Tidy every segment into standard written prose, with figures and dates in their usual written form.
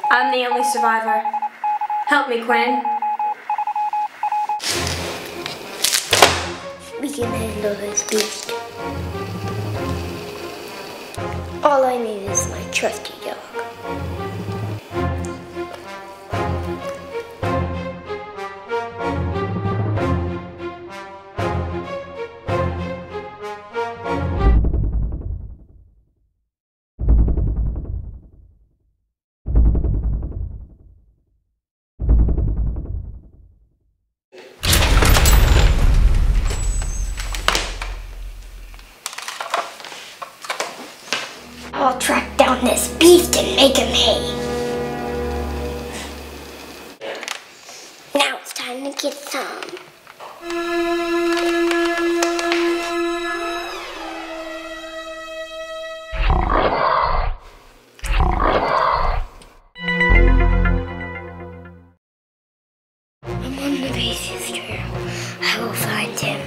I'm the only survivor. Help me, Quinn. We can handle this, Beast. All I need is my trusty dog. I'll track down this beast and make him hay. Now it's time to get some. I'm on the Beast's trail. I will find him.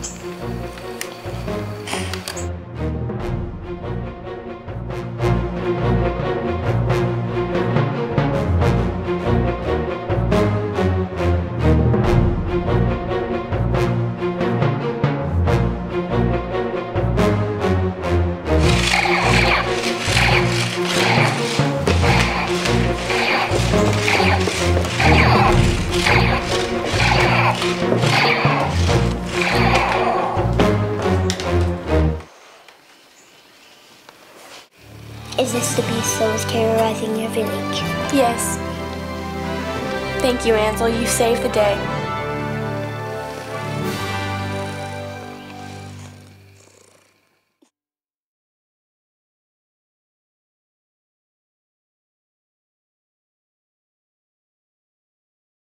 Is this the beast that was terrorizing your village? Yes. Thank you, Ansel. You saved the day.